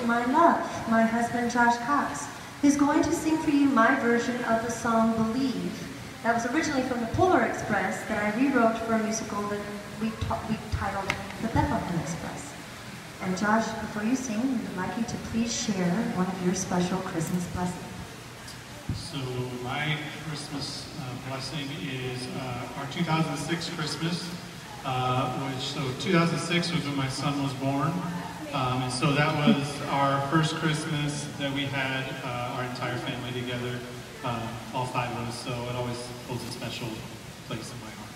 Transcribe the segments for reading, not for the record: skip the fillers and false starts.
my love, my husband Josh Cox, who's going to sing for you my version of the song Believe. That was originally from the Bethlehem Express that I rewrote for a musical that we titled the Bethlehem Express. And Josh, before you sing, we'd like you to please share one of your special Christmas blessings. So my Christmas blessing is our 2006 Christmas, so 2006 was when my son was born, and so that was our first Christmas that we had our entire family together, all 5 of us, so it always holds a special place in my heart.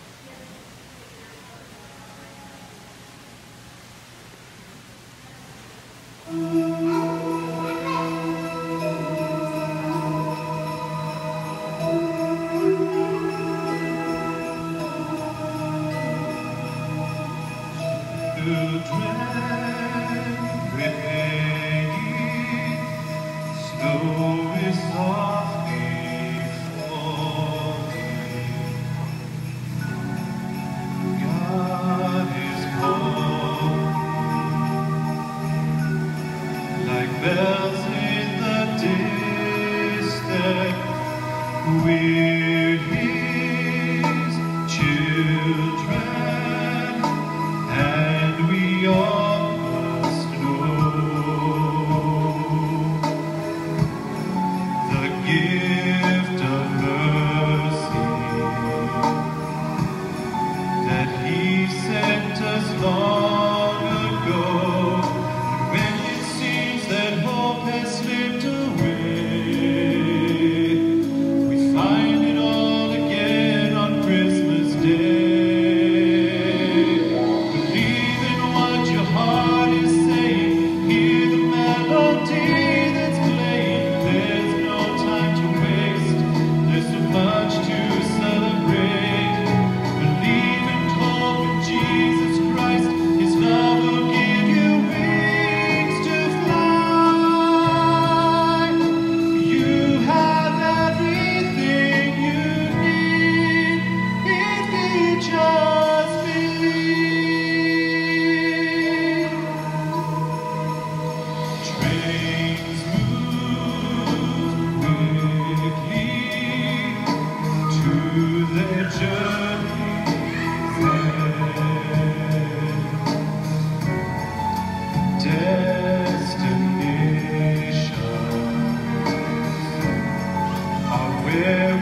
Bells in the distance, we're His children, and we all must know the gift of mercy that He sent us long ago. That hope has slipped away, we find it all again on Christmas Day. Believe in what your heart is saying, hear the melody that's playing. There's no time to waste, there's so much to celebrate. Believe and hope in Jesus Christ, His love will give you wings to fly. Destinations are where